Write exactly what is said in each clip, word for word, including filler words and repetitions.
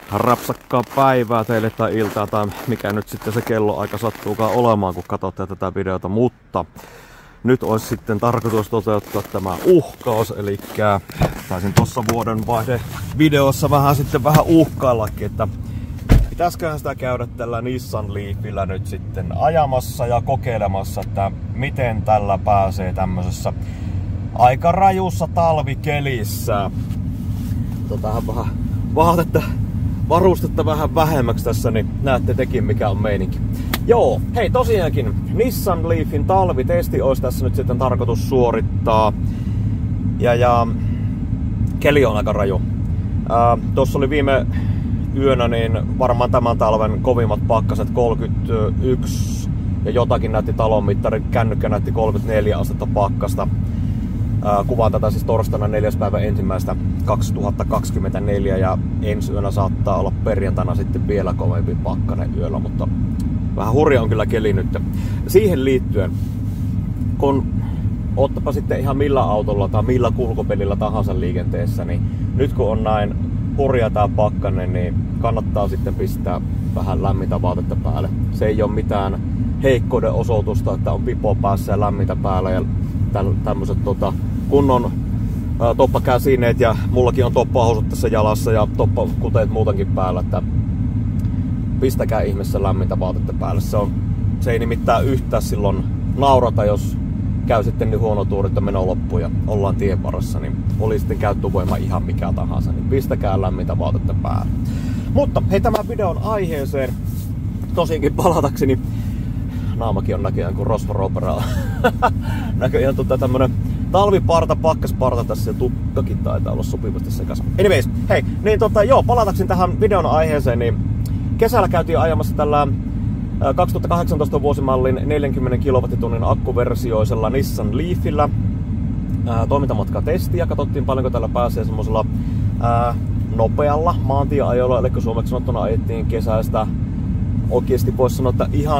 rapsakkaa päivää teille tai iltaa tai mikä nyt sitten se kelloaika sattuukaan olemaan, kun katsotte tätä videota, mutta nyt olisi sitten tarkoitus toteuttaa tämä uhkaus, eli taisin tuossa vuodenvaihde videossa vähän sitten vähän uhkaillakin, että pitäisiköhän sitä käydä tällä Nissan Leafillä nyt sitten ajamassa ja kokeilemassa, että miten tällä pääsee tämmöisessä aika rajussa talvikelissä. Otetaan vähän vaatetta, varustetta vähän vähemmäksi tässä, niin näette tekin mikä on meininki. Joo, hei tosiaankin Nissan Leafin talvitesti olisi tässä nyt sitten tarkoitus suorittaa. Ja, ja keli on aika raju. Ää, Tuossa oli viime yönä niin varmaan tämän talven kovimmat pakkaset kolmekymmentäyksi ja jotakin näytti talonmittari, kännykkä näytti kolmekymmentäneljä astetta pakkasta. Ää, kuvaan tätä siis torstaina neljäs päivä ensimmäistä kaksituhattakaksikymmentäneljä ja ensi yönä saattaa olla perjantaina sitten vielä kovempi pakkanen yöllä, mutta vähän hurja on kyllä keli nyt. Siihen liittyen, kun ottapa sitten ihan millä autolla tai millä kulkupelillä tahansa liikenteessä, niin nyt kun on näin hurja tää pakkanen, niin kannattaa sitten pistää vähän lämmintä vaatetta päälle. Se ei ole mitään heikkouden osoitusta, että on pipo päässä ja lämmintä päällä ja tämmöiset tota, kunnon ää, toppakäsineet ja mullakin on toppahousut tässä jalassa ja toppakuteet muutenkin päällä, että pistäkää ihmeessä lämmintä vaatetta päälle. Se, on, se ei nimittäin yhtään silloin naurata, jos käy sitten niin huono tuuri, että meno loppuu ja ollaan tien varassa, niin oli sitten käyttövoima ihan mikä tahansa, niin pistäkää lämmintä vaatetta päälle. Mutta hei, tämän videon aiheeseen tosiinkin palatakseni, naamakin on näköjään kuin rosvaroperaa. Näköjään tota tämmönen talviparta, pakkasparta tässä ja tukkakin taitaa olla sopivasti sekas. Anyways, hei, niin tota joo, palatakseni tähän videon aiheeseen, niin kesällä käytiin ajamassa tällä kaksituhattakahdeksantoista vuosimallin neljänkymmenen kilowattitunnin akkuversioisella Nissan Leafillä toimintamatkatestiä. Katsottiin paljonko tällä pääsee semmosella ää, nopealla maantieajolla, eli suomeksi sanottuna ajettiin kesäistä oikeesti voisi sanoa, että ihan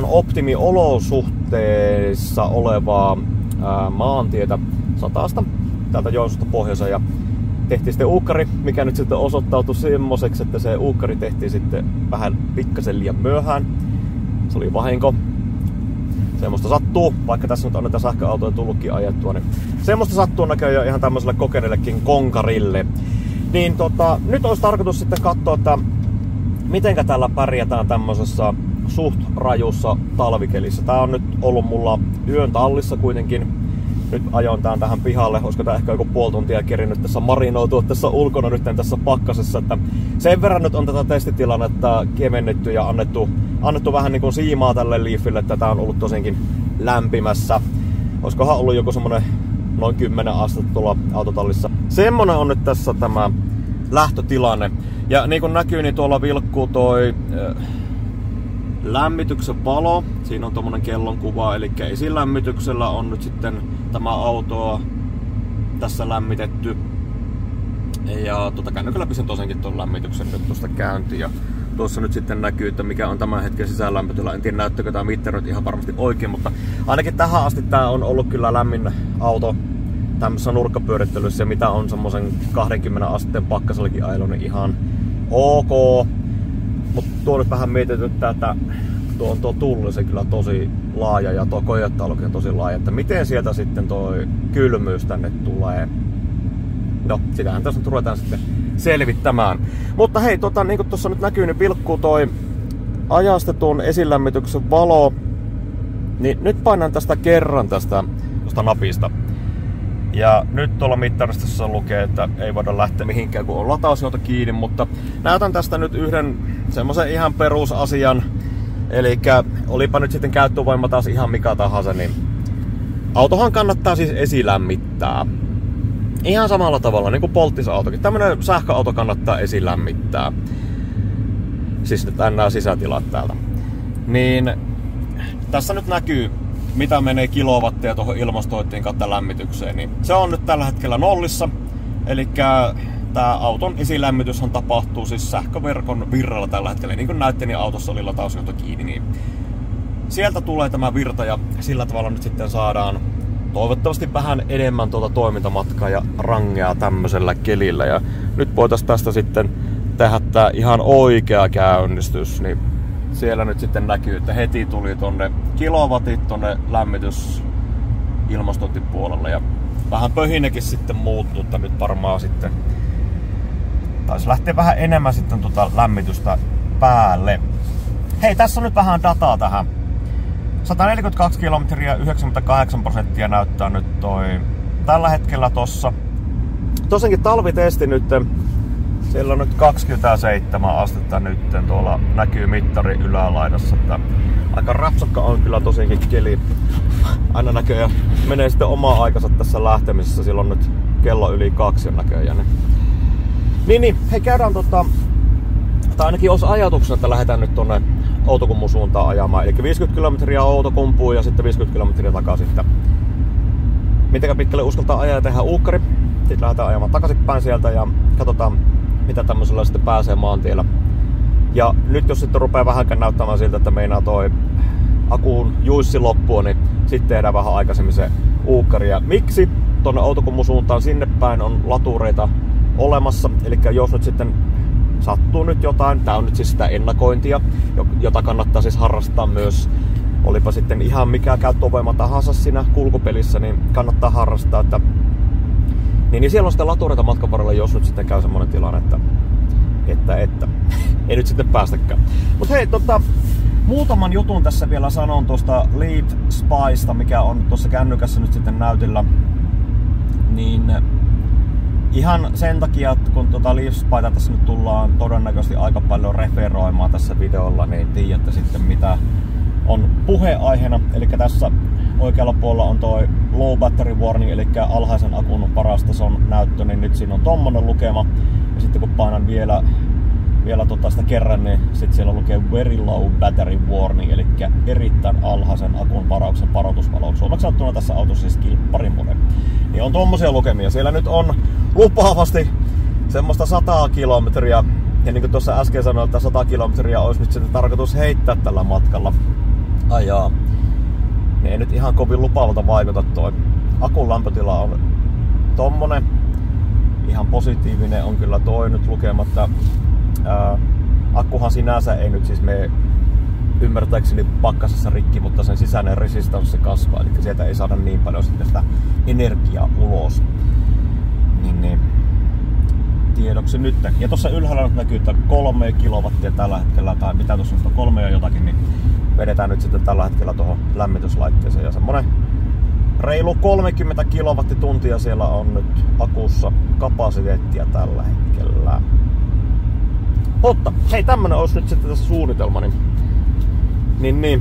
optimiolosuhteissa olevaa ää, maantietä satasta täältä Joensuusta pohjoiseen ja tehtiin sitten uukkari, mikä nyt sitten osoittautui semmoiseksi, että se uukkari tehtiin sitten vähän pikkasen liian myöhään. Se oli vahinko. Semmoista sattuu, vaikka tässä nyt on näitä sähköautoja tullutkin ajettua, niin semmoista sattuu näköjään ihan tämmöiselle kokeneellekin konkarille. Niin tota, nyt olisi tarkoitus sitten katsoa, että mitenkä tällä pärjätään tämmöisessä suht rajussa talvikelissä. Tää on nyt ollut mulla yön tallissa kuitenkin. Nyt ajoin tän tähän pihalle, olisiko tää ehkä joku puoli tuntia kerinyt tässä marinoitua tässä ulkona nyt tässä pakkasessa, että sen verran nyt on tätä testitilannetta kevennetty ja annettu, annettu vähän niin kuin siimaa tälle Leafille, että tää on ollut tosinkin lämpimässä. Olisikohan ollut joku semmonen noin kymmenen astetta tuolla autotallissa. Semmonen on nyt tässä tämä lähtötilanne. Ja niin kuin näkyy, niin tuolla vilkkuu toi äh, lämmityksen valo. Siinä on tommonen kellonkuva, eli esilämmityksellä on nyt sitten tämä autoa tässä lämmitetty. Ja tuota, kännykällä pisen tosenkin tuon lämmityksen nyt tuosta käyntiin. Ja tuossa nyt sitten näkyy, että mikä on tämän hetken sisäänlämpötila. En tiedä näyttääkö tämä mittari nyt ihan varmasti oikein, mutta ainakin tähän asti tää on ollut kyllä lämmin auto tämmöisessä nurkkapyörittelyssä, ja mitä on semmosen kaksikymmentä asteen pakkasellakin ajellut, niin ihan ok. Mutta tuo nyt vähän mietityttää, että tuo on tuo tulli se kyllä tosi laaja ja tuo kojettaulukin on tosi laaja, että miten sieltä sitten toi kylmyys tänne tulee. No, sitähän tässä nyt ruvetaan sitten selvittämään. Mutta hei, tota, niin kuin tuossa nyt näkyy, niin vilkkuu toi ajastetun esilämmityksen valo. Niin nyt painan tästä kerran tästä tosta napista. Ja nyt tuolla mittaristossa lukee, että ei voida lähteä mihinkään, kun on latausjohto kiinni, mutta näytän tästä nyt yhden semmoisen ihan perusasian. Eli olipa nyt sitten käyttövoima taas ihan mikä tahansa, niin autohan kannattaa siis esilämmittää. Ihan samalla tavalla niin kuin polttisautokin. Tämmönen sähköauto kannattaa esilämmittää. Siis nyt nämä sisätilat täältä. Niin tässä nyt näkyy, mitä menee kilowatteja tuohon ilmastointiin kautta lämmitykseen, niin se on nyt tällä hetkellä nollissa. Eli tää auton esilämmityshän tapahtuu siis sähköverkon virralla tällä hetkellä. Niin kuin näette, niin autossa oli latausjohto kiinni, niin sieltä tulee tämä virta ja sillä tavalla nyt sitten saadaan toivottavasti vähän enemmän tuota toimintamatkaa ja rangea tämmöisellä kelillä. Ja nyt voitaisiin tästä sitten tehdä tää ihan oikea käynnistys, niin siellä nyt sitten näkyy, että heti tuli tonne kilowatit tonne lämmitys ilmastointipuolelle ja vähän pöhinekin sitten muuttui, että nyt varmaan sitten taisi lähteä vähän enemmän sitten tuota lämmitystä päälle. Hei, tässä on nyt vähän dataa tähän. sata neljäkymmentäkaksi kilometriä, yhdeksänkymmentäkahdeksan prosenttia näyttää nyt toi tällä hetkellä tossa. Tosiaankin talvitesti nyt, siellä on nyt kaksikymmentäseitsemän astetta nyt, tuolla näkyy mittari ylälaidassa. Että aika rapsakka on kyllä tosiaankin keli. Aina näköjään menee sitten omaa aikansa tässä lähtemisessä, silloin nyt kello yli kaksi on näköjään. Niin, niin, hei käydään tota, tai ainakin olisi ajatuksena, että lähdetään nyt tonne Outokummun suuntaan ajamaan. Eli viisikymmentä kilometriä Outokumpuun ja sitten viisikymmentä kilometriä takaisin. Mitenkä pitkälle uskaltaa ajaa ja tehdä uukkari. Sitten lähdetään ajamaan takaisinpäin sieltä ja katsotaan, mitä tämmöisellä sitten pääsee maantiellä. Ja nyt jos sitten rupeaa vähänkään näyttämään siltä, että meinaa toi akun juissi loppua, niin sitten tehdään vähän aikaisemmin se uukkari. Ja miksi tonne Outokummun suuntaan sinne päin on latureita olemassa? Eli jos nyt sitten sattuu nyt jotain, tää on nyt siis sitä ennakointia, jota kannattaa siis harrastaa myös. Olipa sitten ihan mikä käyttövoima tahansa siinä kulkupelissä, niin kannattaa harrastaa. Että Niin, niin siellä on sitten latureita matkan varrella, jos nyt sitten käy semmonen tilanne, että, että, että ei nyt sitten päästäkään. Mut hei, tota, muutaman jutun tässä vielä sanon tuosta Leaf Spysta, mikä on tuossa kännykässä nyt sitten näytillä. Niin ihan sen takia, että kun tuota Leaf Spyta tässä nyt tullaan todennäköisesti aika paljon referoimaan tässä videolla, niin tiedätte sitten mitä on puheaiheena. Eli tässä oikealla puolella on toi low battery warning, eli alhaisen akun paras tason näyttö, niin nyt siinä on tommonen lukema. Ja sitten kun painan vielä, vielä tota sitä kerran, niin sitten siellä lukee very low battery warning, eli erittäin alhaisen akun varauksen varoitusvalo. Suomeksi sanottuna tässä autossa siis kilpparimone. Niin on tommosia lukemia. Siellä nyt on lupaavasti semmoista sata kilometriä. Ja niin kuin tuossa äsken sanoin, että sata kilometriä olisi nyt sitten tarkoitus heittää tällä matkalla ajaa. Niin ei nyt ihan kovin lupaavalta vaikuta toi. Akun lämpötila on tommonen. Ihan positiivinen on kyllä toi nyt lukematta. Ää, akkuhan sinänsä ei nyt siis mene ymmärtääkseni pakkasessa rikki, mutta sen sisäinen resistanssi kasvaa. Eli sieltä ei saada niin paljon sitten sitä energiaa ulos. Niin, niin. Tiedoksi nyt. Ja tuossa ylhäällä nyt näkyy, että kolme kilowattia tällä hetkellä, tai mitä tuossa on, kolme ja jotakin, niin vedetään nyt sitten tällä hetkellä tuohon lämmityslaitteeseen. Ja semmonen reilu kolmekymmentä kilowattituntia siellä on nyt akussa kapasiteettia tällä hetkellä. Mutta hei, tämmönen olisi nyt sitten tässä suunnitelma. Niin, niin, niin.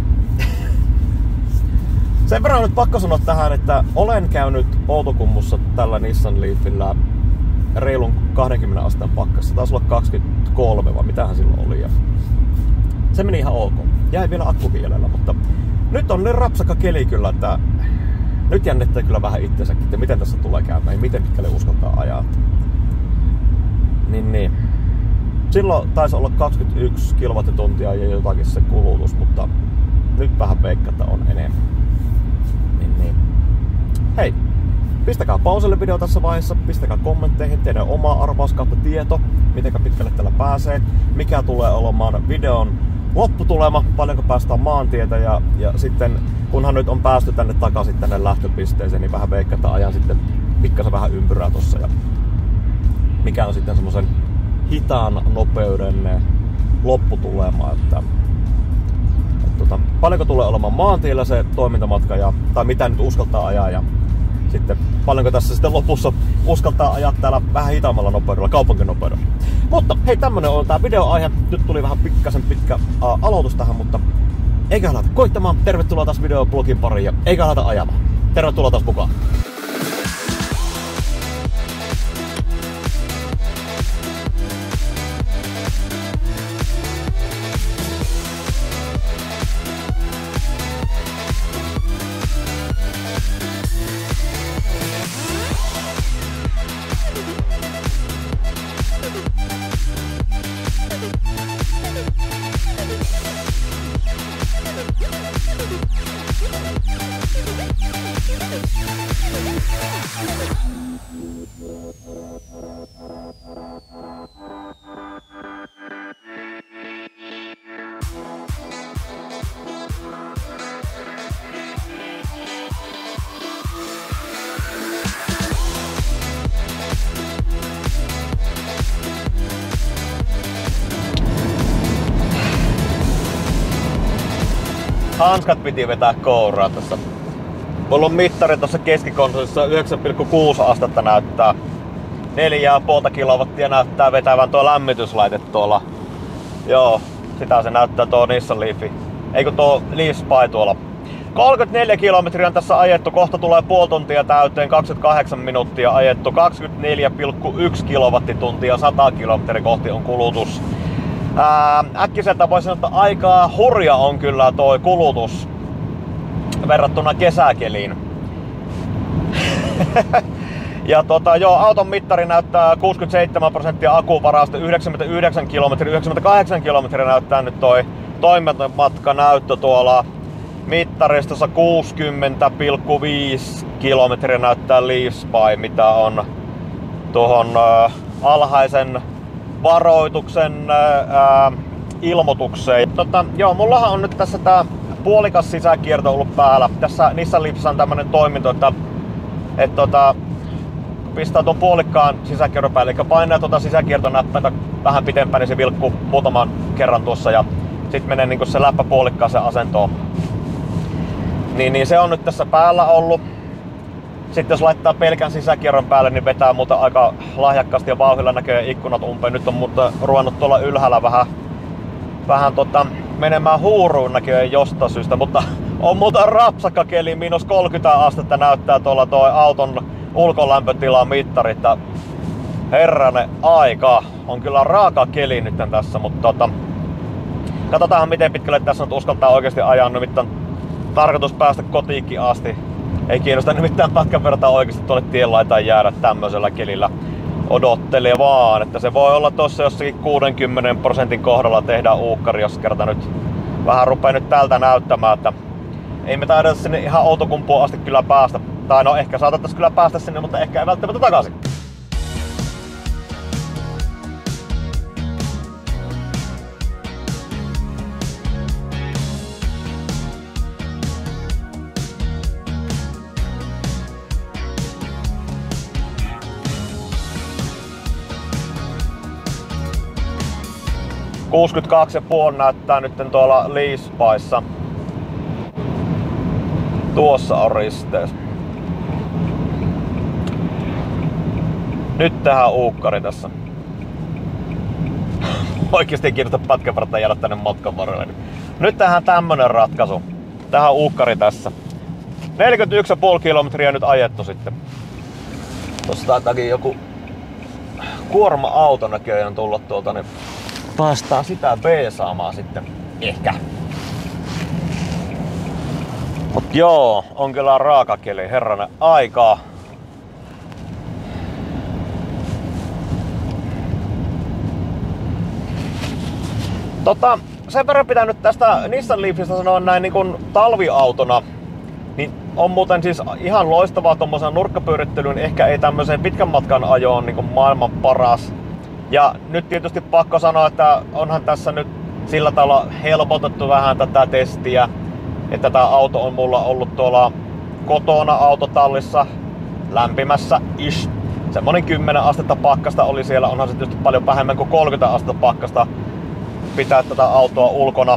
Sen verran nyt pakko sanoa tähän, että olen käynyt Outokummussa tällä Nissan Leafillä reilun kaksikymmentä asteen pakkassa. Taisi olla kaksikymmentäkolme vai mitähän silloin oli. Ja se meni ihan ok. Jäi vielä akku hielellä, mutta nyt on niin rapsakka keli kyllä, että nyt jännittää kyllä vähän itsensäkin, että miten tässä tulee käymään ja miten pitkälle uskaltaa ajaa. Niin niin. Silloin taisi olla kaksikymmentäyksi kilowattituntia ja jotakin se kulutus, mutta nyt vähän veikkataan on enemmän. Niin niin. Hei! Pistäkää pauselle video tässä vaiheessa, pistäkää kommentteihin teidän oma arvaus kautta tieto, miten pitkälle tällä pääsee, mikä tulee olemaan videon lopputulema, paljonko päästään maantietä ja, ja sitten kunhan nyt on päästy tänne takaisin tänne lähtöpisteeseen, niin vähän veikkataan ajan sitten pikkasen vähän ympyrää tossa ja mikä on sitten semmoisen hitaan nopeuden lopputulema, että, että tota, paljonko tulee olemaan maantiellä se toimintamatka ja, tai mitä nyt uskaltaa ajaa ja sitten paljonko tässä sitten lopussa uskaltaa ajaa täällä vähän hitaammalla nopeudella, kaupunkinopeudella. Mutta hei, tämmönen on tää videoaihe. Nyt tuli vähän pikkasen pitkä ää, aloitus tähän, mutta eikä lähdetä koittamaan. Tervetuloa taas videoblogin pariin ja eikä lähdetä ajamaan. Tervetuloa taas mukaan. We'll be right back. hanskat piti vetää kouraa tässä. Mulla on mittari tuossa keskikonsolissa yhdeksän pilkku kuusi astetta näyttää. neljä pilkku viisi kilowattia näyttää vetävän tuo lämmityslaite tuolla. Joo, sitä se näyttää tuo Nissan Leafi. Eikö tuo Leaf Spy tuolla. kolmekymmentäneljä kilometriä on tässä ajettu, kohta tulee puoli tuntia täyteen, kaksikymmentäkahdeksan minuuttia ajettu, kaksikymmentäneljä pilkku yksi kilowattituntia, sata kilometriä kohti on kulutus. Ää, äkkiseltä voisi sanoa, että aika hurja on kyllä toi kulutus verrattuna kesäkeliin. Ja tota, joo, auton mittari näyttää kuusikymmentäseitsemän prosenttia akuvarausta, yhdeksänkymmentäyhdeksän kilometriä, yhdeksänkymmentäkahdeksan kilometriä näyttää nyt toi toimintamatka-näyttö tuolla mittaristossa. Kuusikymmentä pilkku viisi kilometriä näyttää Leaf Spy, mitä on tuohon äh, alhaisen varoituksen äh, ilmoitukseen. Tota, joo, mullahan on nyt tässä tää puolikas sisäkierto ollut päällä. Tässä Nissan Leafissa on tämmönen toiminto, että et, tota, pistää tuon puolikkaan sisäkierron päälle, eli painaa tuota sisäkiertonäppäintä vähän pitempään, niin se vilkkuu muutaman kerran tuossa ja sit menee niin se läppä puolikkaaseen asentoon. Niin, niin se on nyt tässä päällä ollut. Sitten jos laittaa pelkän sisäkierron päälle, niin vetää muuta aika lahjakkaasti ja vauhdilla näkee ikkunat umpeen. Nyt on mutta ruvennut tuolla ylhäällä vähän, vähän tota, menemään huuruun näköjään jostain syystä, mutta on muuta rapsakka keli, miinus kolmekymmentä astetta näyttää tuolla toi auton ulkolämpötilan mittari. Herranen aika, on kyllä raaka keli nyt tässä, mutta tota, katsotaan miten pitkälle tässä nyt uskaltaa oikeasti ajaa, nimittäin tarkoitus päästä kotiinkin asti. Ei kiinnosta nimittäin pätkän vertaa oikeasti tuonne tien laitaan jäädä tämmöisellä kelillä odottelee vaan, että se voi olla tossa jossakin kuudenkymmenen prosentin kohdalla tehdään uukkari, jos kerta nyt vähän rupee nyt tältä näyttämään, että ei me taida sinne ihan Outokumpuun asti kyllä päästä. Tai no ehkä saatattais kyllä päästä sinne, mutta ehkä ei välttämättä takaisin. kuusikymmentäkaksi pilkku viisi näyttää nyt tuolla Leaf Spyssa. Tuossa on risteys. Nyt tehdään uukkari tässä. Oikeesti ei kiinnosta pätkän verran jäädä tänne matkan varrelle. Nyt tehdään tämmönen ratkaisu. Tehdään uukkari tässä. neljäkymmentäyksi pilkku viisi kilometriä nyt ajettu sitten. Tossa taitakin joku kuorma-auto näköjään tulla tuolta, niin päästään sitä beesaamaan sitten. Ehkä. Mut joo, on kyllä raaka keli, herranen aikaa. Tota, sen verran pitää nyt tästä Nissan Leafista sanoa näin niin kuin talviautona, niin on muuten siis ihan loistavaa tommosen nurkkapyörittelyyn, ehkä ei tämmöiseen pitkän matkan ajoon niin kuin maailman paras. Ja nyt tietysti pakko sanoa, että onhan tässä nyt sillä tavalla helpotettu vähän tätä testiä, että tämä auto on mulla ollut tuolla kotona autotallissa lämpimässä ish. Semmonen kymmenen astetta pakkasta oli siellä, onhan se tietysti paljon vähemmän kuin kolmekymmentä astetta pakkasta pitää tätä autoa ulkona.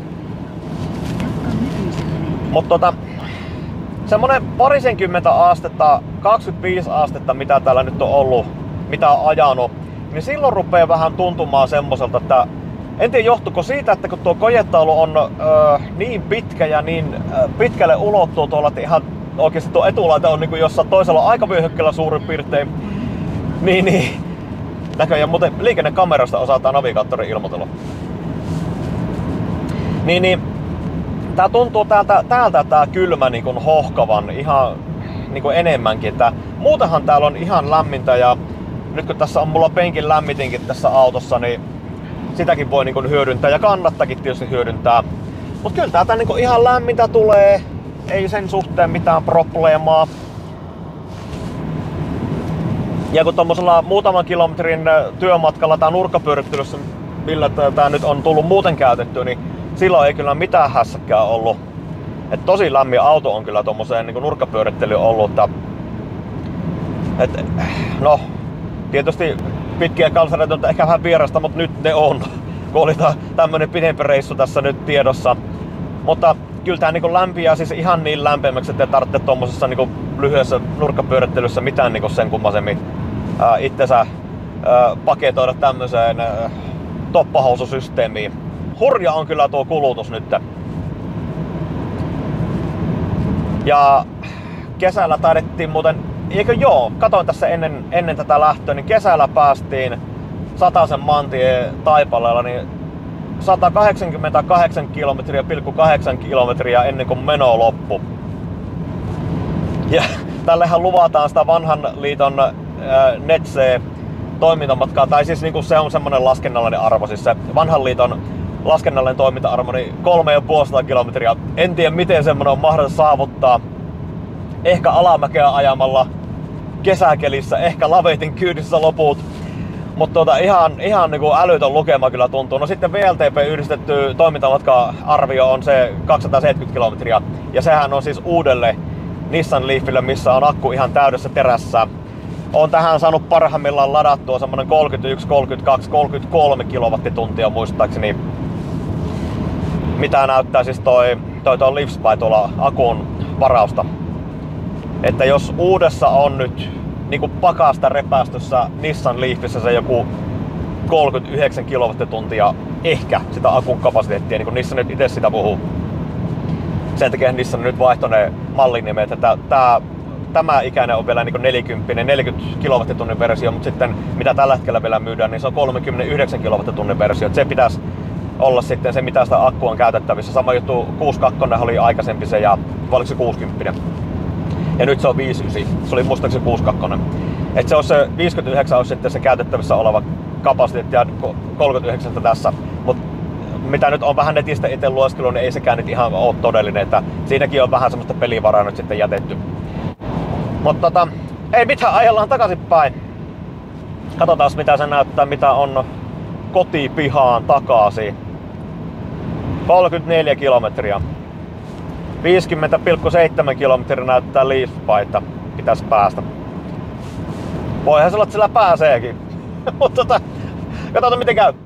Mutta tota, semmonen parisenkymmentä astetta, kaksikymmentäviisi astetta mitä täällä nyt on ollut, mitä on ajanut, niin silloin rupeaa vähän tuntumaan semmoiselta, että en tiedä johtuuko siitä, että kun tuo kojetaulu on öö, niin pitkä ja niin öö, pitkälle ulottuu tuolla, että ihan oikeesti tuo etulaite on niinku jossain toisella aikavyöhykkeellä suurin piirtein, niin, niin näköjään muuten liikennekamerasta osataan navigaattorin ilmoitella. Niin, niin tää tuntuu täältä, täältä tää kylmä niin kuin hohkavan ihan niin kuin enemmänkin. Että muutenhan täällä on ihan lämmintä ja nyt kun tässä on mulla penkin lämmitinkin tässä autossa, niin sitäkin voi niin kuin hyödyntää ja kannattakin tietysti hyödyntää. Mut kyllä täältä niin kuin ihan lämmintä tulee, ei sen suhteen mitään probleemaa. Ja kun tommosella muutaman kilometrin työmatkalla tää nurkkapyörittelyssä, millä tää nyt on tullut muuten käytettyä, niin silloin ei kyllä mitään hässäkkää ollut. Et tosi lämmin auto on kyllä tommoseen niin nurkkapyörittelyyn ollut. Että, et, no, tietysti pitkiä kalsareita on ehkä vähän vierasta, mutta nyt ne on. Kun oli tämmönen pidempi reissu tässä nyt tiedossa. Mutta kyllä tää niinku lämpiää siis ihan niin lämpimäksi, että te tarvitsette tommosessa niinku lyhyessä nurkkapyörittelyssä mitään niinku sen kummasemmin ää, itsensä ää, paketoida tämmöiseen ää, toppahoususysteemiin. Hurja on kyllä tuo kulutus nyt. Ja kesällä taidettiin muuten, eikö joo, katoin tässä ennen, ennen tätä lähtöä, niin kesällä päästiin Satasen mantie Taipaleella niin sata kahdeksankymmentäkahdeksan kilometriä, pilkku kahdeksan kilometriä ennen kuin meno loppu. Ja tällehän luvataan sitä vanhan liiton ää, Netsee toimintamatkaa, tai siis niinku se on semmonen laskennallinen arvo, siis se vanhan liiton laskennallinen toiminta-arvo, niin kolme ja puolisataa kilometriä. En tiedä miten semmonen on mahdollista saavuttaa. Ehkä alamäkeä ajamalla kesäkelissä, ehkä lavetin kyydissä loput. Mutta tuota, ihan, ihan niinku älytön lukema kyllä tuntuu. No sitten V L T P yhdistetty toimintamatka-arvio on se kaksisataaseitsemänkymmentä kilometriä. Ja sehän on siis uudelle Nissan Leafille, missä on akku ihan täydessä terässä. Olen tähän saanut parhaimmillaan ladattua semmonen kolmekymmentäyksi, kolmekymmentäkaksi, kolmekymmentäkolme kilowattituntia muistaakseni. Mitä näyttää siis toi, toi, toi LiveSpy tuolla akun varausta. Että jos uudessa on nyt niinku pakasta repästössä Nissan Leafissä se joku kolmekymmentäyhdeksän kilowattituntia ehkä sitä akun kapasiteettia, niin kuin Nissan nyt itse sitä puhuu. Sen takia Nissan nyt vaihtoi ne mallinimet, että tää, tämä ikäinen on vielä niin neljäkymmentä, neljäkymmentä kilowattitunnin versio, mutta sitten mitä tällä hetkellä vielä myydään, niin se on kolmekymmentäyhdeksän kilowattitunnin versio. Et se pitäisi olla sitten se, mitä sitä akkua on käytettävissä. Sama juttu, kuusikymmentäkaksi oli aikaisempi se ja oliko se kuusikymmentä. Ja nyt se on viisikymmentäyhdeksän. Se oli muistaakseni kuusikymmentäkaksi. Et se, se viisikymmentäyhdeksän olisi sitten se käytettävissä oleva kapasiteetti ja kolmekymmentäyhdeksän tässä. Mut mitä nyt on vähän netistä itse lueskellut, niin ei sekään nyt ihan ole todellinen. Että siinäkin on vähän semmoista pelivaraa nyt sitten jätetty. Mutta tota, ei mitään, ajellaan takaisinpäin. Katsotaan mitä se näyttää, mitä on kotipihaan takaisin. kolmekymmentäneljä kilometriä. viisikymmentä pilkku seitsemän kilometriä näyttää LiveSpyta. Pitäisi päästä. Voihan se olla, että sillä pääseekin. Mutta tota, katsotaan miten käy.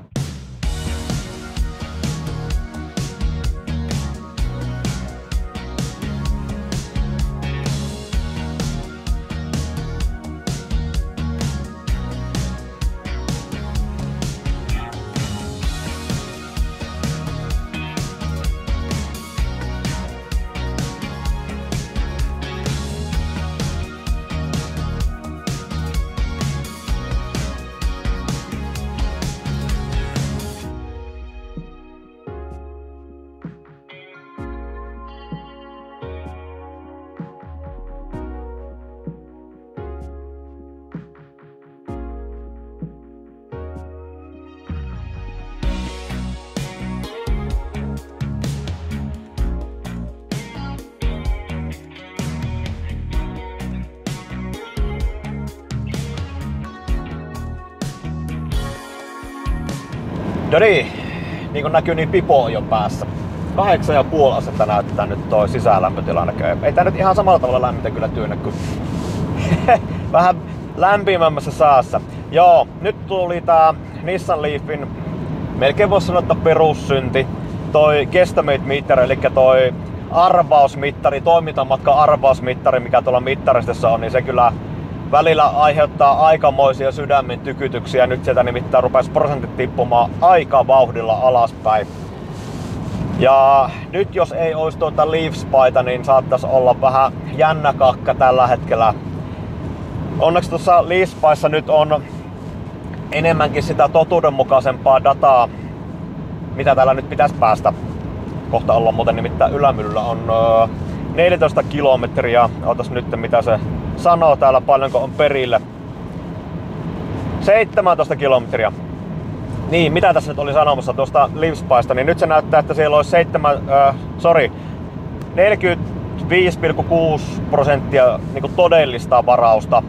No niin, niin kuin näkyy, niin pipo on jo päässä. Kahdeksan ja puoli astetta näyttää nyt toi sisälämpötila näköjään. Ei tää nyt ihan samalla tavalla lämmitä kyllä työnnä kuin vähän lämpimämmässä säässä. Joo, nyt tuli tää Nissan Leafin, melkein voisi sanoa, että perussynti. Toi Guesstimate mittari, eli toi arvausmittari, toimintamatka arvausmittari, mikä tuolla mittaristessa on, niin se kyllä välillä aiheuttaa aikamoisia sydämen tykytyksiä. Nyt sieltä nimittäin rupesi prosentit tippumaan aika vauhdilla alaspäin. Ja nyt jos ei olisi tuota LiveSpyta, niin saattaisi olla vähän jännä kakka tällä hetkellä. Onneksi tuossa LiveSpyssa nyt on enemmänkin sitä totuudenmukaisempaa dataa, mitä täällä nyt pitäisi päästä. Kohta ollaan muuten nimittäin ylämyllyllä on neljätoista kilometriä. Ootas nyt mitä se sanoo täällä, paljonko on perille. seitsemäntoista kilometriä. Niin, mitä tässä nyt oli sanomassa tuosta LiveSpysta, niin nyt se näyttää, että siellä olisi seitsemän, äh, sorry, neljäkymmentäviisi pilkku kuusi prosenttia niin todellista varausta.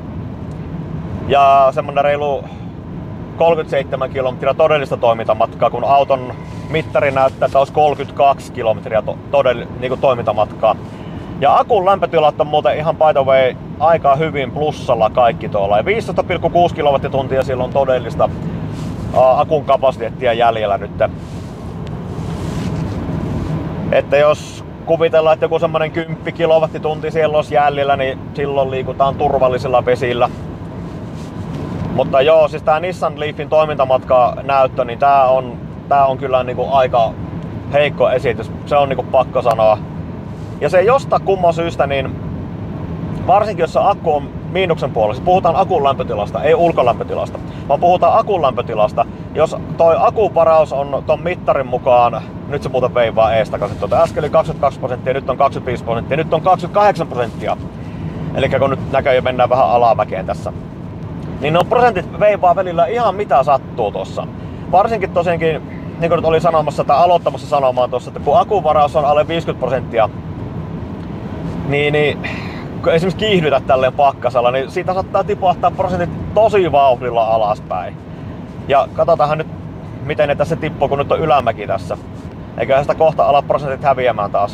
Ja semmonen reilu kolmekymmentäseitsemän kilometriä todellista toimintamatkaa, kun auton mittari näyttää, että olisi kolmekymmentäkaksi kilometriä to- todell- niin toimintamatkaa. Ja akun lämpötilat on muuten ihan by the way aika hyvin plussalla kaikki tuolla. Ja viisitoista pilkku kuusi kilowattituntia sillä on todellista uh, akun kapasiteettia jäljellä nyt. Että jos kuvitellaan, että joku semmonen kymmenen kilowattitunti siellä olisi jäljellä, niin silloin liikutaan turvallisilla vesillä. Mutta joo, siis tää Nissan Leafin toimintamatka näyttö, niin tää on, tää on kyllä niinku aika heikko esitys. Se on niinku pakko sanoa. Ja se josta kumman syystä, niin varsinkin jos se akku on miinuksen puolella, siis puhutaan akun lämpötilasta, ei ulkolämpötilasta, vaan puhutaan akun lämpötilasta. Jos toi akun varaus on ton mittarin mukaan, nyt se muuten vei vaan ees takaisin, tuota äsken oli kaksikymmentäkaksi prosenttia, nyt on kaksikymmentäviisi prosenttia, nyt on kaksikymmentäkahdeksan prosenttia. Eli kun nyt näköjään mennään vähän alamäkeen tässä. Niin ne prosentit vei vaan välillä ihan mitä sattuu tossa. Varsinkin tosiaankin, niin kuin nyt oli sanomassa tai aloittamassa sanomaan tuossa, että kun akun varaus on alle viisikymmentä prosenttia, niin, niin kun esimerkiksi kiihdytät tälleen pakkasella, niin siitä saattaa tipahtaa prosentit tosi vauhdilla alaspäin. Ja katsotaanhan nyt, miten ne tässä tippuu, kun nyt on ylämäki tässä. Eiköhän sitä kohta ala prosentit häviämään taas.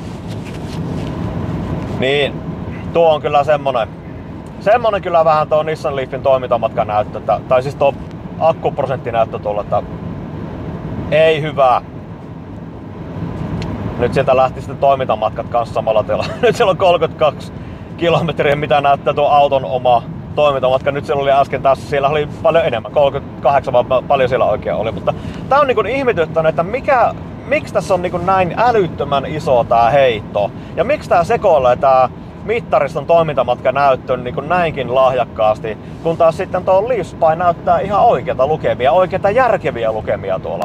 Niin, tuo on kyllä semmonen, semmonen kyllä vähän tuo Nissan Leafin toimintamatkan näyttö, tai siis tuo akkuprosenttinäyttö tuolla, että ei hyvää. Nyt sieltä lähti sitten toimintamatkat kanssa samalla teolla. Nyt siellä on kolmekymmentäkaksi kilometriä, mitä näyttää tuo auton oma toimintamatka. Nyt siellä oli äsken taas, siellä oli paljon enemmän, kolmekymmentäkahdeksan vaan paljon siellä oikein oli. Mutta tää on niin ihmetyttänyt, että mikä, miksi tässä on niin näin älyttömän iso tää heitto. Ja miksi tää sekoilee tää mittariston toimintamatka näyttö niin näinkin lahjakkaasti, kun taas sitten tuo Leaf Spy näyttää ihan oikeita lukemia, oikeita järkeviä lukemia tuolla.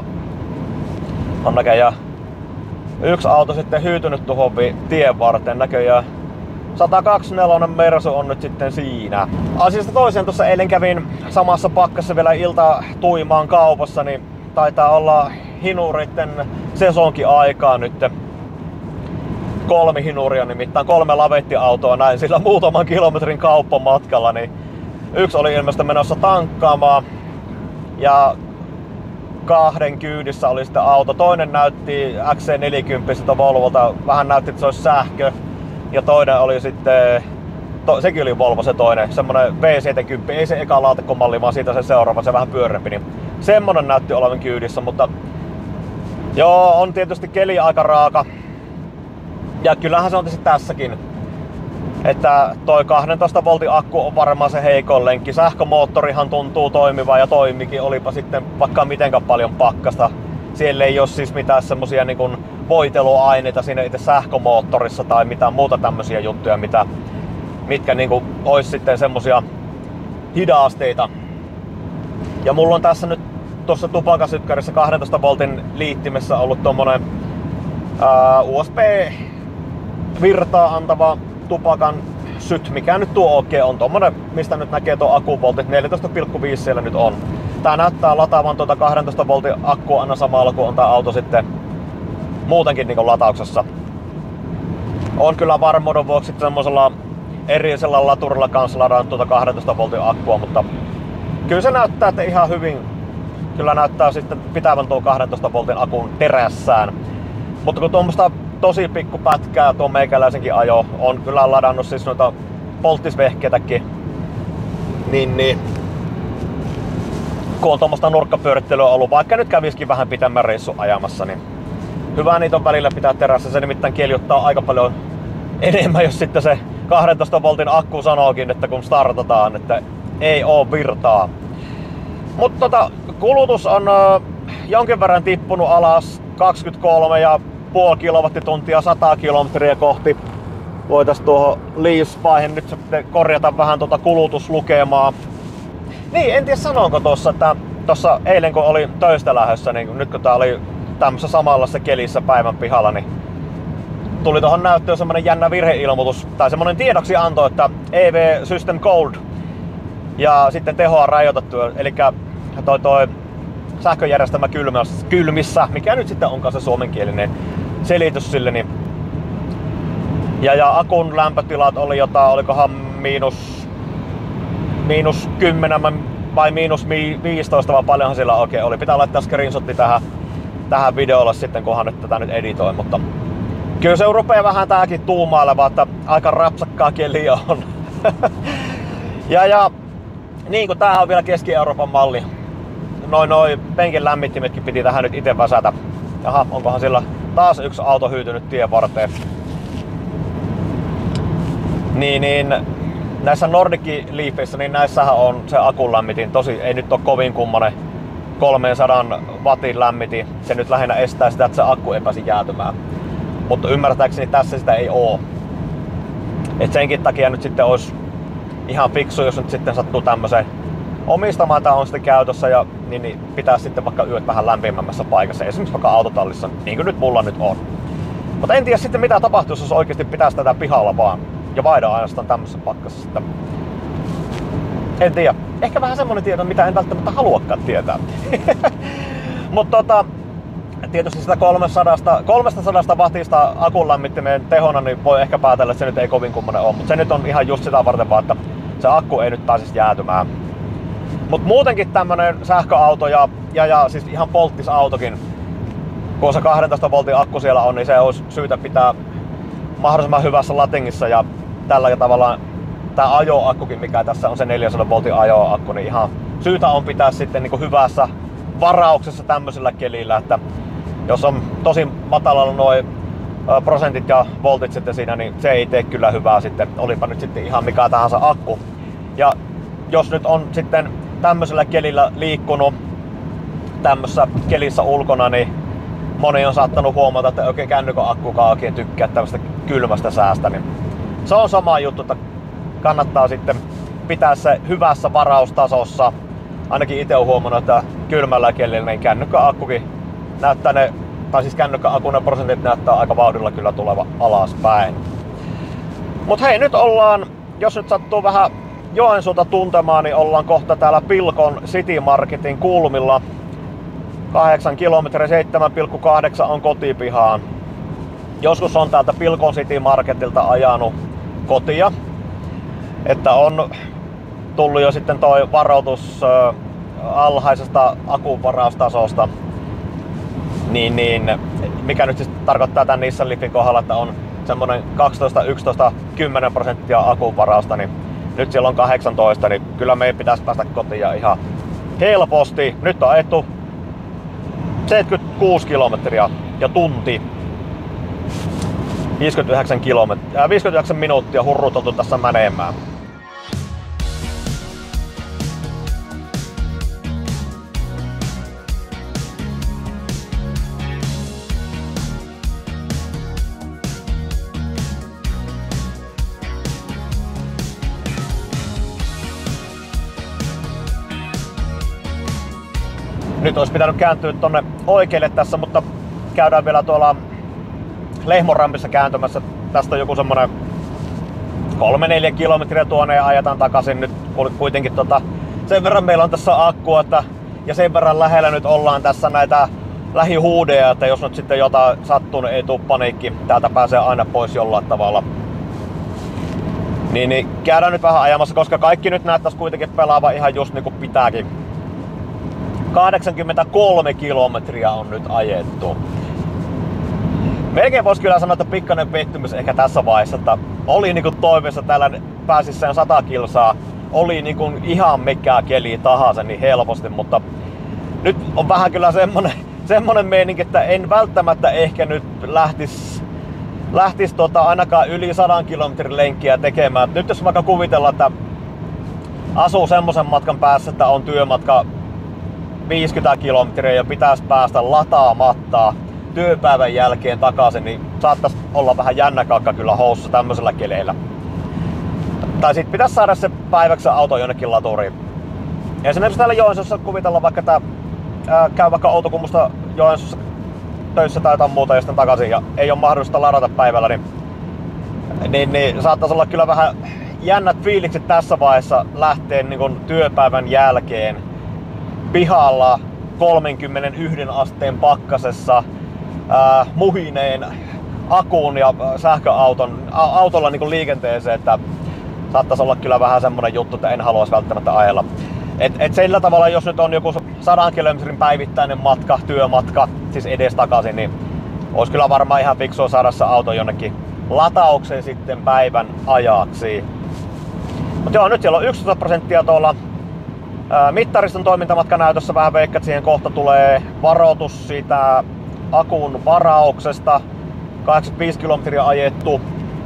On näköjään yksi auto sitten hyytynyt tuohon tien varten, näköjään sata kaksikymmentäneljä Mersu on nyt sitten siinä. Asiasta toiseen tuossa eilen kävin samassa pakkassa vielä ilta tuimaan kaupassa, niin taitaa olla hinuritten sesonkin aikaa nyt. Kolme hinuria nimittäin, kolme lavettiautoa näin sillä muutaman kilometrin kauppamatkalla, niin yksi oli ilmeisesti menossa tankkaamaan ja kahden kyydissä oli sitten auto. Toinen näytti X C neljäkymmentä Volvolta, vähän näytti, että se olisi sähkö. Ja toinen oli sitten, to, sekin oli Volvo se toinen, semmonen V seitsemänkymmentä, ei se eka laatikkomalli, vaan siitä se seuraava, se vähän pyörempi. Niin semmonen näytti olevan kyydissä, mutta joo, on tietysti keli aika raaka. Ja kyllähän se on tietysti tässäkin, että toi kahdentoista voltin akku on varmaan se heikoin lenkki. Sähkömoottorihan tuntuu toimiva ja toimikin, olipa sitten vaikka mitenkään paljon pakkasta. Siellä ei ole siis mitään semmosia niin kuin voiteluaineita siinä itse sähkömoottorissa tai mitään muuta tämmösiä juttuja, mitä, mitkä niin kuin ois sitten semmosia hidasteita. Ja mulla on tässä nyt tuossa tupakasykkärissä kahdentoista voltin liittimessä ollut tommonen ää, U S B-virtaa antava tupakan syt, mikä nyt tuo oikein on. Tommonen, mistä nyt näkee tuo akkuvoltit, neljätoista pilkku viisi siellä nyt on. Tää näyttää lataavan tuota kahdentoista voltin akkua aina samalla, kun on tää auto sitten muutenkin niin latauksessa. On kyllä varmuuden vuoksi semmosella erillisellä laturilla kanssa ladannut tuota kahdentoista voltin akkua, mutta kyllä se näyttää, että ihan hyvin kyllä näyttää sitten pitävän tuo kahdentoista voltin akun terässään. Mutta kun tuommoista tosi pikku pätkää tuo meikäläisenkin ajo, on kyllä ladannut siis noita polttisvehkeitäkin, niin, niin kun on tuommoista nurkkapyörittelyä ollut, vaikka nyt käviskin vähän pitemmän reissun ajamassa, niin hyvä niitä on välillä pitää terässä. Se nimittäin kieliuttaa aika paljon enemmän, jos sitten se kahdentoista voltin akku sanookin, että kun startataan, että ei oo virtaa. Mutta tota, kulutus on ö, jonkin verran tippunut alas, kaksikymmentäkolme pilkku viisi kilowattituntia sata kilometriä kohti. Voitais tuohon Leaf Spyhen nyt sitten korjata vähän tuota kulutuslukemaa. Niin, en tiedä sanoonko tossa, että tossa eilen kun oli töistä lähdössä, niin nyt kun tää oli tämmössä samanlaisessa kelissä päivän pihalla, niin tuli tuohon näyttöön semmonen jännä virheilmoitus, tai semmonen tiedoksianto, että E V System Cold ja sitten tehoa rajoitettu, eli toi toi sähköjärjestelmä kylmissä, mikä nyt sitten onkaan se suomenkielinen selitys sille, niin ja, ja akun lämpötilat oli jotain, olikohan miinus miinus kymmenen vai miinus viisitoista, vai paljonhan siellä oikein oli. Pitää laittaa screenshotti tähän, tähän videolle sitten, kunhan nyt tätä nyt editoin, mutta kyllä se rupeaa vähän tääkin tuumaileva, että aika rapsakkaa keliä on. ja, ja niin kuin tämähän on vielä Keski-Euroopan malli. Noin noin penkin lämmittimetkin piti tähän nyt itse väsätä. Jaha, onkohan sillä taas yksi auto hyytynyt tien varteen. Niin, niin näissä Nordic Leafissä, niin näissähän on se akun lämmitin tosi, ei nyt ole kovin kummonen kolmesataa wattin lämmitin. Se nyt lähinnä estää sitä, että se akku ei pääsi jäätymään. Mutta ymmärtääkseni tässä sitä ei oo. Et senkin takia nyt sitten olisi ihan fiksu, jos nyt sitten sattuu tämmöiseen omistamaan tai on sitten käytössä ja niin, niin pitää sitten vaikka yöt vähän lämpimämmässä paikassa, esimerkiksi vaikka autotallissa, niin kuin nyt mulla nyt on. Mutta en tiedä sitten mitä tapahtuu, jos oikeasti pitäisi tätä pihalla vaan ja vaihdaa ainoastaan tämmöisessä pakkassa. En tiedä. Ehkä vähän semmonen tieto, mitä en välttämättä haluakaan tietää. Mutta tota, tietysti sitä kolmesataa, kolmesataa wattista akun lämmittimeen tehona, niin voi ehkä päätellä, että se nyt ei kovin kummonen ole. Mutta se nyt on ihan just sitä varten vaan, että se akku ei nyt pääsisi jäätymään. Mutta muutenkin tämmönen sähköauto ja, ja, ja siis ihan polttisautokin, kun se kahdentoista voltin akku siellä on, niin se olisi syytä pitää mahdollisimman hyvässä latingissa ja tällä tavalla tää ajoakkukin, mikä tässä on se neljänsadan voltin ajoakku, niin ihan syytä on pitää sitten niin kuin hyvässä varauksessa tämmöisellä kelillä, että jos on tosi matalalla noin prosentit ja voltit sitten siinä, niin se ei tee kyllä hyvää sitten, olipa nyt sitten ihan mikä tahansa akku. Ja jos nyt on sitten tämmöisellä kelillä liikkunut tämmöisessä kelissä ulkona, niin moni on saattanut huomata, että oikein kännykän akkukaan oikein tykkää tämmöistä kylmästä säästä. Niin se on sama juttu, että kannattaa sitten pitää se hyvässä varaustasossa. Ainakin itse olen huomannut, että kylmällä kelillä niin kännykän akkukin näyttää ne, tai siis kännykän akun ne prosentit näyttää aika vauhdilla kyllä tuleva alaspäin. Mut hei, nyt ollaan, jos nyt sattuu vähän Joensuuta tuntemaan, niin ollaan kohta täällä Pilkon City Marketin kulmilla. kahdeksan kilometriä, seitsemän pilkku kahdeksan on kotipihaan. Joskus on täältä Pilkon City Marketilta ajanut kotia. Että on tullut jo sitten toi varoitus äh, alhaisesta akunvaraustasosta. Niin, niin, mikä nyt siis tarkoittaa tämän Nissan Leafin kohdalla, että on semmonen kaksitoista, yksitoista, kymmenen prosenttia akunvarausta, niin nyt siellä on kahdeksantoista, niin kyllä meidän pitäisi päästä kotiin ihan helposti. Nyt on ajettu seitsemänkymmentäkuusi kilometriä ja tunti. viisikymmentäyhdeksän, kilometriä, äh, viisikymmentäyhdeksän minuuttia hurruteltu tässä menemään. Nyt olisi pitänyt kääntyä tonne oikealle tässä, mutta käydään vielä tuolla Lehmonrampissa kääntymässä. Tästä on joku semmonen kolme neljä kilometriä tuonne ja ajetaan takaisin. Nyt kuitenkin tota, sen verran meillä on tässä akkua, että, ja sen verran lähellä nyt ollaan tässä näitä lähihuudeja, että jos nyt sitten jotain sattuu, niin ei tuu paniikki. Täältä pääsee aina pois jollain tavalla. Niin, niin käydään nyt vähän ajamassa, koska kaikki nyt näyttäisi kuitenkin pelaavan ihan just niin kuin pitääkin. kahdeksankymmentäkolme kilometriä on nyt ajettu. Melkein voisi kyllä sanoa, että pikkainen pettymys ehkä tässä vaiheessa, että oli niinku toiveessa täällä pääsisi sen sata kilsaa. Oli niinku ihan mikä keli tahansa niin helposti, mutta nyt on vähän kyllä semmonen, semmonen meininki, että en välttämättä ehkä nyt lähtis, lähtis tota ainakaan yli sadan kilometrin lenkkiä tekemään. Nyt jos vaikka kuvitellaan, että asuu semmosen matkan päässä, että on työmatka viisikymmentä kilometriä ja pitäisi päästä lataamatta työpäivän jälkeen takaisin, niin saattaisi olla vähän jännä kakka kyllä housussa tämmöisellä keleillä. Tai sit pitäisi saada se päiväksi auto jonnekin laturiin. Esimerkiksi täällä Joensuussa kuvitellaan vaikka, että ää, käy vaikka Outokummusta Joensuussa töissä tai jotain muuta ja sitten takaisin ja ei ole mahdollista ladata päivällä, niin, niin, niin saattaisi olla kyllä vähän jännät fiilikset tässä vaiheessa lähteä niin kun työpäivän jälkeen pihalla kolmekymmentäyksi asteen pakkasessa ää, muhineen akun ja sähköauton autolla niin kuin liikenteeseen, että saattaisi olla kyllä vähän semmonen juttu, että en haluaisi välttämättä ajella. Et, et sillä tavalla, jos nyt on joku sadan kilometrin päivittäinen matka, työmatka, siis edes takaisin, niin olisi kyllä varmaan ihan fiksua saada se auto jonnekin lataukseen sitten päivän ajaksi. Mut joo, nyt siellä on yksitoista prosenttia tuolla mittariston toimintamatkanäytössä, vähän veikkat siihen kohta tulee varoitus siitä akun varauksesta. kahdeksankymmentäviisi kilometriä ajettu.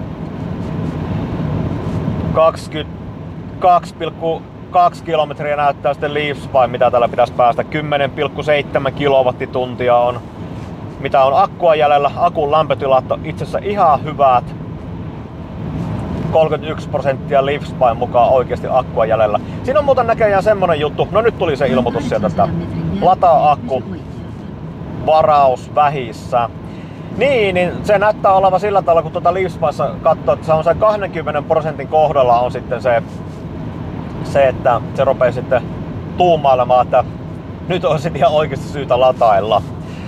kaksikymmentäkaksi pilkku kaksi kilometriä näyttää sitten Leafspine, mitä täällä pitäisi päästä. kymmenen pilkku seitsemän kilowattituntia on, mitä on akkua jäljellä. Akun lämpötilat on itse asiassa ihan hyvät. kolmekymmentäyksi prosenttia Leafspine mukaan oikeasti akkua jäljellä. Siinä on muuten näköjään semmonen juttu. No nyt tuli se ilmoitus sieltä, että lataa akku, varaus vähissä. Niin, niin se näyttää olevan sillä tavalla, kun tuota Leafspinessa katsoo, että se on se kaksikymmentä prosentin kohdalla on sitten se, se että se rupeaa sitten tuumailemaan, että nyt on sitten ihan oikeasti syytä latailla.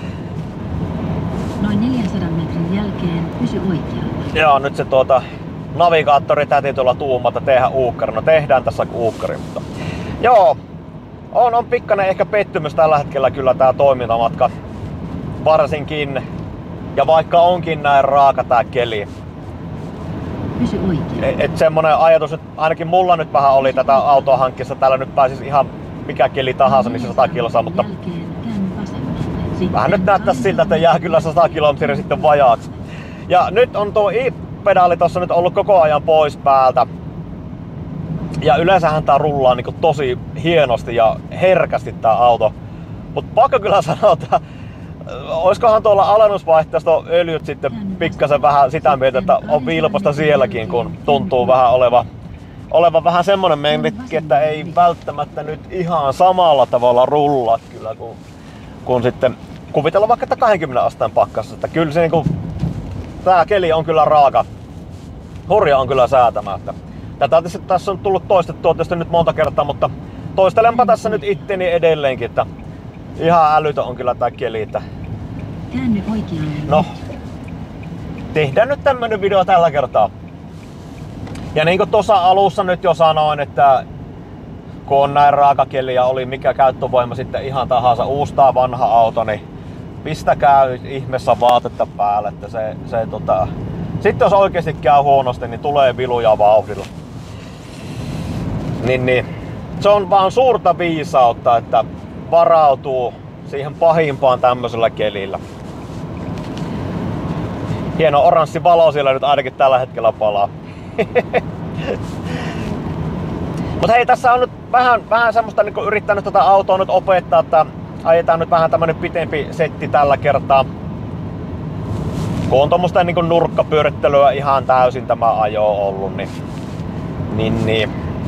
Noin neljänsadan metrin jälkeen pysy oikealla. Joo, nyt se tuota navigaattori täytyy tulla tuumata, tehdään uukkari. No tehdään tässä uukkari, mutta joo, on, on pikkainen ehkä pettymys tällä hetkellä kyllä tää toimintamatka. Varsinkin, ja vaikka onkin näin raaka tää keli. Pysy oikealla. Et, et semmonen ajatus nyt, ainakin mulla nyt vähän oli tätä autoa hankkiessa, täällä nyt pääsis ihan mikä keli tahansa, niin se sata kilsaa, mutta vähän nyt näyttää siltä, että jää kyllä sata kilometriä sitten vajaaksi. Ja nyt on tuo i-pedaali tossa nyt ollut koko ajan pois päältä. Ja yleensähän tää rullaa niinku tosi hienosti ja herkästi tää auto. Mut pakko kyllä sanoa, että oiskohan tuolla alennusvaihteesta öljyt sitten pikkasen vähän sitä mieltä, että on vilposta sielläkin, kun tuntuu vähän oleva, oleva vähän semmonen meininki, että ei välttämättä nyt ihan samalla tavalla rullaa kyllä kuin, kun sitten kuvitella vaikka että kaksikymmentä asteen pakkassa. Että kyllä se niinku, tää keli on kyllä raaka. Hurja on kyllä säätämättä. Tätä tässä on tullut toistettua tietysti nyt monta kertaa, mutta toistelenpa tässä nyt itteni edelleenkin, että ihan älytön on kyllä tää keli. Että käänny oikealle. No, tehdään nyt tämmönen video tällä kertaa. Ja niin kuin tuossa alussa nyt jo sanoin, että kun on näin raaka keli ja oli mikä käyttövoima sitten ihan tahansa, uusi tai vanha auto, niin pistäkää nyt ihmeessä vaatetta päälle, että se, se tota... Sitten jos oikeesti käy huonosti, niin tulee viluja vauhdilla. Niin, niin. Se on vaan suurta viisautta, että varautuu siihen pahimpaan tämmöisellä kelillä. Hieno oranssi valo siellä nyt ainakin tällä hetkellä palaa. Mut hei, tässä on nyt vähän, vähän semmoista niin yrittänyt tätä autoa nyt opettaa, että ajetaan nyt vähän tämmönen pitempi setti tällä kertaa. Kun on tommoista niin nurkkapyörittelyä ihan täysin tämä ajo ollut, niin, niin, niin.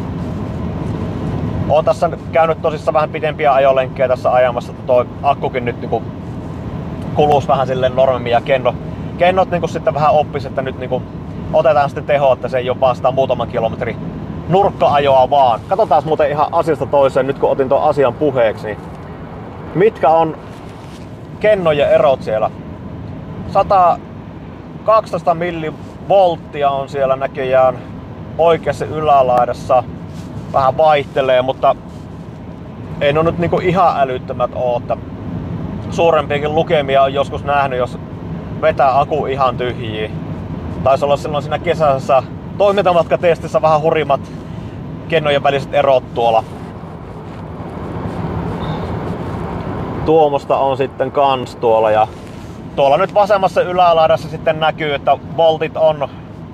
Oon tässä käynyt tosissaan vähän pidempiä ajolenkkejä tässä ajamassa, että toi akkukin nyt niin kuluisi vähän silleen normimmin ja kenno, kennot niin sitten vähän oppis, että nyt niin otetaan sitten teho, että se ei ole vaan sitä muutaman kilometrin nurkka-ajoa vaan. Katsotaan muuten ihan asiasta toiseen nyt kun otin tuon asian puheeksi, niin mitkä on kennojen erot siellä. sata kaksitoista millivolttia on siellä näköjään oikeassa ylälaidassa. Vähän vaihtelee, mutta ei ne nyt niinku ihan älyttömät oo. Suurempiakin lukemia on joskus nähnyt, jos vetää aku ihan tyhjiä. Taisi olla silloin siinä kesäisessä toimintamatkatestissä vähän hurjimmat kennojen väliset erot tuolla. Tuomosta on sitten kans tuolla ja tuolla nyt vasemmassa ylälaidassa sitten näkyy, että voltit on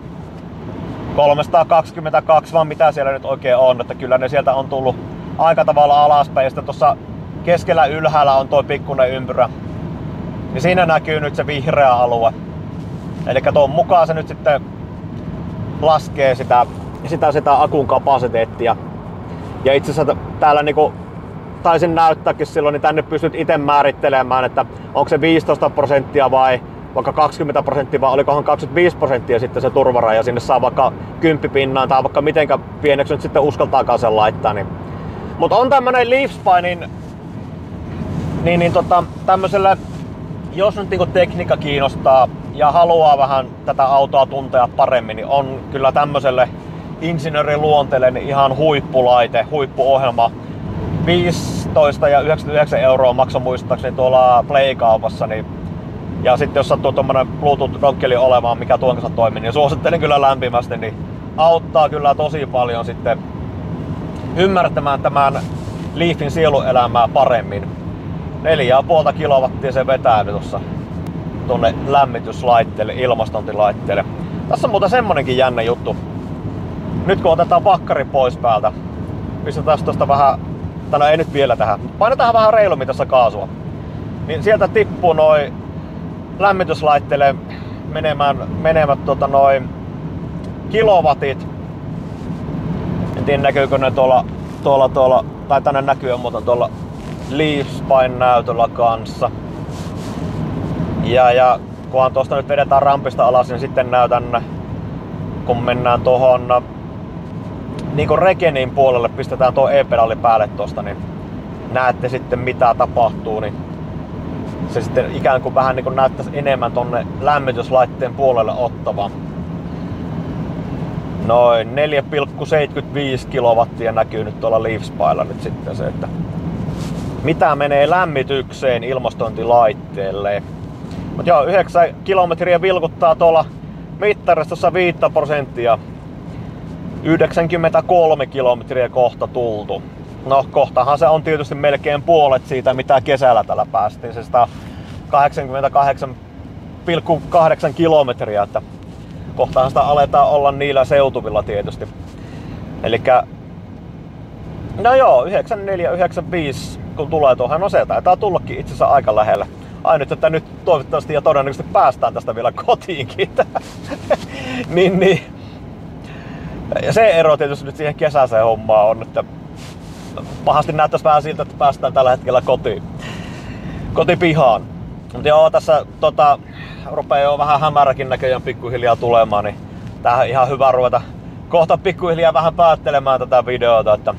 kolmesataakaksikymmentäkaksi, vaan mitä siellä nyt oikein on, että kyllä ne sieltä on tullut aika tavalla alaspäin. Ja sitten tuossa keskellä ylhäällä on tuo pikkuinen ympyrä. Ja siinä näkyy nyt se vihreä alue. Eli tuon mukaan se nyt sitten laskee sitä, sitä, sitä akun kapasiteettia. Ja itse asiassa täällä niinku taisin näyttääkin silloin, niin tänne pystyt itse määrittelemään, että onko se viisitoista prosenttia vai vaikka kaksikymmentä prosenttia vai olikohan kaksikymmentäviisi prosenttia sitten se turvaraja. Sinne saa vaikka kymppipinnaan tai vaikka mitenkä pieneksi nyt sitten uskaltaakaan sen laittaa. Niin. Mutta on tämmönen Leafspine, niin, niin, niin tota, tämmöiselle, jos nyt niinku tekniikka kiinnostaa ja haluaa vähän tätä autoa tuntea paremmin, niin on kyllä tämmöiselle insinööriluonteelle niin ihan huippulaite, huippuohjelma. viisitoista ja yhdeksänkymmentäyhdeksän euroa maksoi muistaakseni tuolla Play-kaupassa. Niin, ja sitten jos sattuu tommonen Bluetooth-donkkeli olemaan, mikä tuon kanssa toimii, niin suosittelen kyllä lämpimästi. Niin auttaa kyllä tosi paljon sitten ymmärtämään tämän Leafin sieluelämää paremmin. neljä pilkku viisi kilowattia se vetää nyt tossa. tuonne lämmityslaitteelle, ilmastointilaitteelle. Tässä on muuten semmonenkin jännä juttu. Nyt kun otetaan pakkari pois päältä, pistetään tosta vähän, tai no ei nyt vielä tähän, painetaan vähän reilummin tässä kaasua. Niin sieltä tippuu noi lämmityslaitteelle menemään, menemät tota noin kilowatit. En tiedä näkyykö ne tuolla, tuolla, tuolla tai tänne näkyy muuten tuolla Leafspine näytöllä kanssa. Ja, ja kunhan tuosta nyt vedetään rampista alas, niin sitten näytän, kun mennään tuohon niin Regenin puolelle, pistetään tuo E-pedalli päälle tosta, niin näette sitten mitä tapahtuu. Niin se sitten ikään kuin vähän niin kuin näyttäisi enemmän tonne lämmityslaitteen puolelle ottavaa. Noin neljä pilkku seitsemänkymmentäviisi kilowattia näkyy nyt tuolla Leafspinella nyt sitten se, että mitä menee lämmitykseen ilmastointilaitteelle. Mut joo, yhdeksän kilometriä vilkuttaa tuolla mittarissa viisi prosenttia. yhdeksänkymmentäkolme kilometriä kohta tultu. No kohtahan se on tietysti melkein puolet siitä mitä kesällä tällä päästiin. Se sitä kahdeksankymmentäkahdeksan pilkku kahdeksan kilometriä, että kohtahan sitä aletaan olla niillä seutuvilla tietysti. Elikkä no joo, yhdeksänkymmentäneljä yhdeksänkymmentäviisi kun tulee tuohon, no se taitaa tullakin itse asiassa aika lähellä. Ainut, että nyt toivottavasti ja todennäköisesti päästään tästä vielä kotiinkin. niin, niin. Ja se ero tietysti nyt siihen kesäiseen hommaan on, että pahasti näyttäisi vähän siltä, että päästään tällä hetkellä kotiin. Kotipihaan. Mutta joo, tässä tota, rupeaa jo vähän hämäräkin näköjään pikkuhiljaa tulemaan, niin tämähän on ihan hyvä ruveta kohta pikkuhiljaa vähän päättelemään tätä videota, että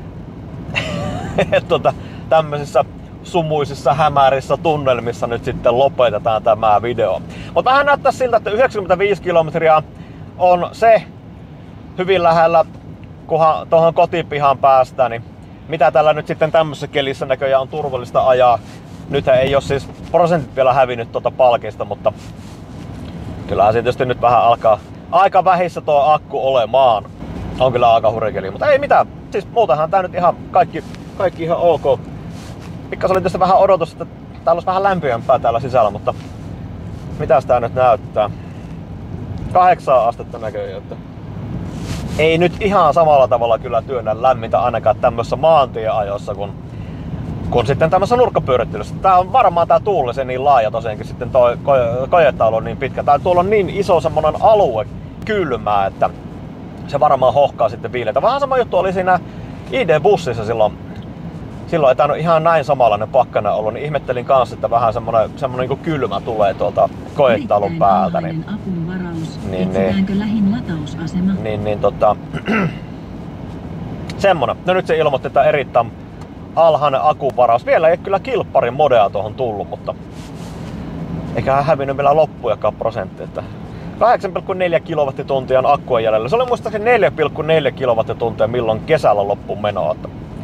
et, tota, tämmöisissä sumuisissa hämärissä tunnelmissa nyt sitten lopetetaan tämä video. Mutta vähän näyttää siltä, että yhdeksänkymmentäviisi kilometriä on se hyvin lähellä, kunhan tuohon kotipihaan päästään, niin mitä tällä nyt sitten tämmöisessä kelissä näköjään on turvallista ajaa. Nythän ei ole siis prosentit vielä hävinnyt tuota palkista, mutta kyllähän tietysti nyt vähän alkaa aika vähissä tuo akku olemaan. On kyllä aika hurja, mutta ei mitään. Siis muutenhan tää nyt ihan kaikki, kaikki ihan ok. Pikkas oli tietysti vähän odotus, että täällä olisi vähän lämpimämpää täällä sisällä, mutta mitäs tää nyt näyttää? Kahdeksan astetta näköjään, että ei nyt ihan samalla tavalla kyllä työnnä lämmintä ainakaan tämmössä maantieajossa kun, kun sitten tämmössä nurkkapyörittelyssä. Tää on varmaan tää tuuli se niin laaja tosiaankin sitten toi Kojettaulu on niin pitkä. Tää tuolla on niin iso semmonen alue kylmää, että se varmaan hohkaa sitten viileitä. Vähän sama juttu oli siinä I D-bussissa silloin. Silloin ei tainnut ihan näin samanlainen pakkana ollut, niin ihmettelin kanssa, että vähän semmonen, semmonen niin kylmä tulee tuolta Kojettaulun päältä. Niin, niin, niin, lähin latausasema? Niin, niin tota... semmonen. No nyt se ilmoitti, että erittäin alhainen akuvaraus. Vielä ei kyllä kilpparin modea tuohon tullut, mutta eiköhän hävinnyt vielä loppujakaan prosentti. Että kahdeksan pilkku neljä kilowattituntia on akkua jäljellä. Se oli muistaakseni neljä pilkku neljä kilowattituntia milloin kesällä loppuun menoa.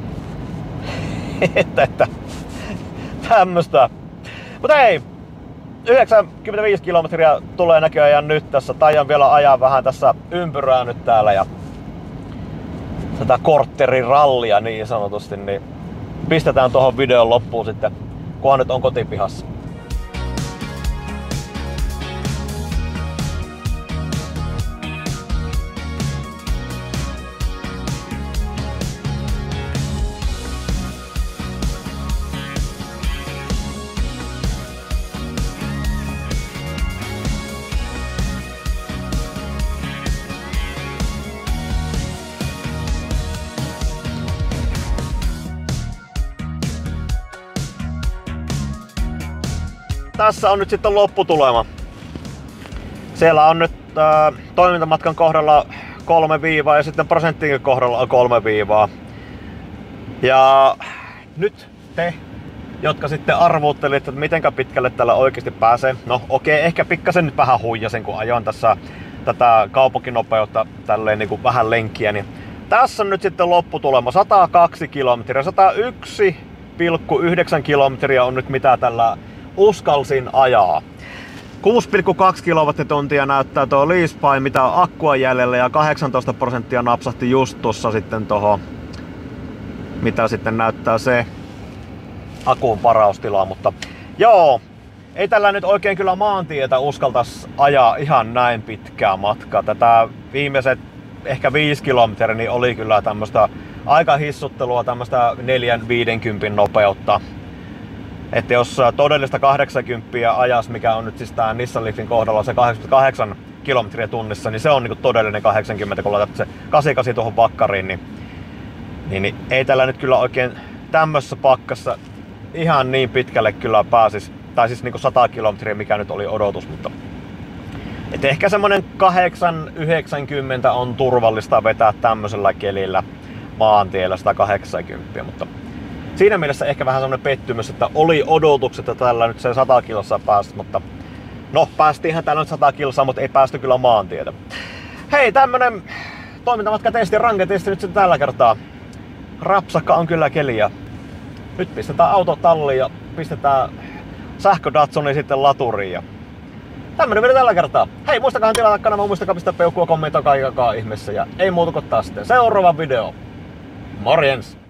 että, että tämmöstä. Mutta ei, yhdeksänkymmentäviisi kilometriä tulee näköjään nyt tässä. Taian vielä ajaa vähän tässä ympyrää nyt täällä ja tätä kortterirallia niin sanotusti, niin pistetään tuohon videon loppuun sitten, kunhan nyt on kotipihassa. Tässä on nyt sitten lopputulema. Siellä on nyt äh, toimintamatkan kohdalla kolme viivaa ja sitten prosenttinkin kohdalla on kolme viivaa. Ja nyt te, jotka sitten arvuuttelitte, että mitenkä pitkälle tällä oikeasti pääsee. No okei, okay, ehkä pikkasen nyt vähän huijasin, kun ajoin tässä tätä kaupunkinopeutta tälleen niin kuin vähän lenkkiä. Niin tässä on nyt sitten lopputulema. sata kaksi kilometriä, sata yksi pilkku yhdeksän kilometriä on nyt mitä tällä uskalsin ajaa. kuusi pilkku kaksi kilowattituntia näyttää tuo Leafspine, mitä on akkua jäljellä, ja kahdeksantoista prosenttia napsahti just tuossa sitten toho, mitä sitten näyttää se akun varaustila. Mutta joo, ei tällä nyt oikein kyllä maantietä uskaltaisi ajaa ihan näin pitkää matkaa. Tätä viimeiset ehkä viisi kilometriä niin oli kyllä tämmöistä aika hissuttelua, tämmöistä neljän viidenkympin nopeutta. Että jos todellista kahdeksankymmentä ajas, mikä on nyt siis tää Nissan Leafin kohdalla se kahdeksankymmentäkahdeksan kilometriä tunnissa, niin se on niinku todellinen kahdeksankymmentä, kun laitat se kahdeksankymmentäkahdeksan tuohon pakkariin, niin, niin, niin ei tällä nyt kyllä oikein tämmössä pakkassa ihan niin pitkälle kyllä pääsis, tai siis niinku sata kilometriä, mikä nyt oli odotus, mutta et ehkä semmonen kahdeksan yhdeksänkymmentä on turvallista vetää tämmöisellä kelillä maantiellä sata kahdeksankymmentä, mutta siinä mielessä ehkä vähän semmonen pettymys, että oli odotukset, että tällä nyt se sata kilsaa päästä, mutta no päästiinhän täällä nyt sata kilsaa, mutta ei päästy kyllä maantietä. Hei, tämmönen toimintamatkatesti, ranketesti nyt sitten tällä kertaa. Rapsakka on kyllä keliä. Nyt pistetään auto talliin ja pistetään sähkö Datsoni sitten laturiin. Ja tämmönen video tällä kertaa. Hei, muistakaa tilata kanava, muistakaa pistää peukkua, kommentoikaa ihmeessä ja ei muuta kuin taas sitten seuraava video. Morjens!